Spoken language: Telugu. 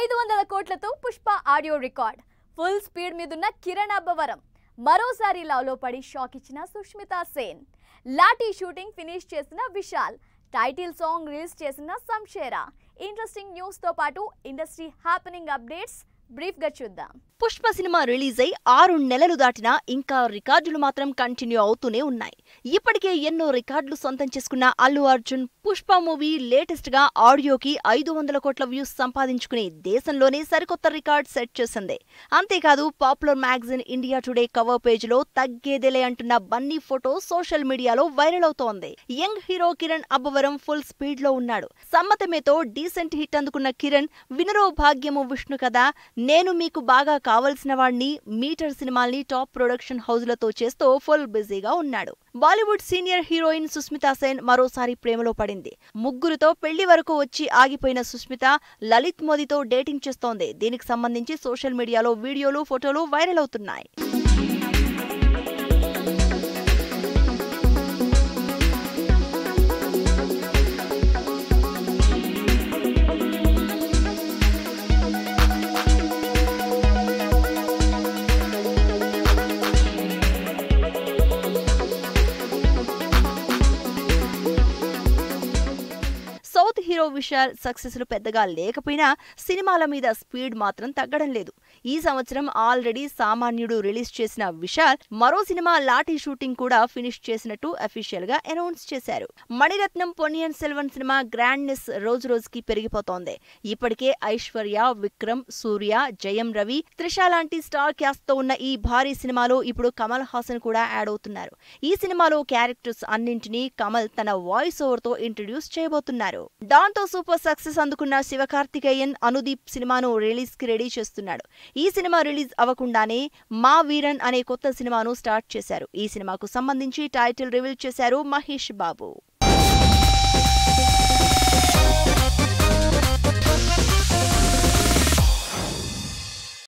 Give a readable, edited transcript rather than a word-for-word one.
500 కోట్లతో Pushpa audio record. Full speed మీదున్న కిరణ్ అబ్బవరం మరోసారి లవ్లో పడి షాక్ ఇచ్చిన సుష్మితా సేన్. లాఠీ షూటింగ్ ఫినిష్ చేసిన విశాల్. టైటిల్ సాంగ్ రిలీజ్ చేసిన సంషేరా. ఇంట్రెస్టింగ్ న్యూస్ తో పాటు ఇండస్ట్రీ హ్యాపెనింగ్ అప్డేట్స్ బ్రీఫ్ గా చూద్దాం. పుష్ప సినిమా రిలీజ్ అయి 6 నెలలు దాటినా ఇంకా రికార్డులు మాత్రం కంటిన్యూ అవుతూనే ఉన్నాయి. ఇప్పటికే ఎన్నో రికార్డులు సొంతం చేసుకున్న అల్లు అర్జున్ పుష్ప మూవీ లేటెస్ట్ గా ఆడియోకి 500 కోట్ల వ్యూస్ సంపాదించుకుని దేశంలోనే సరికొత్త రికార్డ్ సెట్ చేసింది. అంతేకాదు popular magazine India Today cover page లో తగ్గేదేలే అంటున్న బన్నీ ఫోటో సోషల్ మీడియాలో వైరల్ అవుతోంది. Young hero Kiran Abbavaram full speed లో ఉన్నాడు. సమ్మతమేతో డీసెంట్ హిట్ అందుకున్న కిరణ్ వినరో భాగ్యము విష్ణు కదా, నేను మీకు బాగా కావలసిన వాడిని, మీటర్ సినిమాల్ని టాప్ ప్రొడక్షన్ హౌస్లతో చేస్తూ ఫుల్ బిజీగా ఉన్నాడు. Bollywood senior heroine Sushmita Sen మరోసారి ప్రేమలో పడింది. ముగ్గురుతో పెళ్లి వరకు వచ్చి ఆగిపోయిన సుష్మిత లలిత్ మోదీతో డేటింగ్ చేస్తోంది. దీనికి సంబంధించి సోషల్ మీడియాలో వీడియోలు, ఫోటోలు వైరల్ అవుతున్నాయి. సౌత్ హీరో విశాల్ సక్సెస్లు పెద్దగా లేకపోయినా సినిమాల మీద స్పీడ్ మాత్రం తగ్గడం లేదు. ఈ సంవత్సరం ఆల్రెడీ సామాన్యుడు రిలీజ్ చేసిన విశాల్ మరో సినిమా లాఠీ షూటింగ్ కూడా ఫినిష్ చేసినట్టు అఫీషియల్ గా అనౌన్స్ చేశారు. మణిరత్నం పొన్నియన్ సెల్వన్ సినిమా గ్రాండ్నెస్ రోజు రోజుకి పెరిగిపోతోంది. ఇప్పటికే ఐశ్వర్య, విక్రమ్, సూర్య, జయం రవి, త్రిష లాంటి స్టార్ క్యాస్ట్ తో ఉన్న ఈ భారీ సినిమాలో ఇప్పుడు కమల్ హాసన్ కూడా యాడ్ అవుతున్నారు. ఈ సినిమాలో క్యారెక్టర్స్ అన్నింటినీ కమల్ తన వాయిస్ ఓవర్ తో ఇంట్రడ్యూస్ చేయబోతున్నారు. దాంతో సూపర్ సక్సెస్ అందుకున్న శివకార్తికేయన్, అనుదీప్ సినిమాను రిలీజ్ కి రెడీ చేస్తున్నాడు. ఈ సినిమా రిలీజ్ అవ్వకుండానే మా వీరన్ అనే కొత్త సినిమాను స్టార్ట్ చేశారు. ఈ సినిమాకు సంబంధించి టైటిల్ రివీల్ చేశారు మహేష్ బాబు.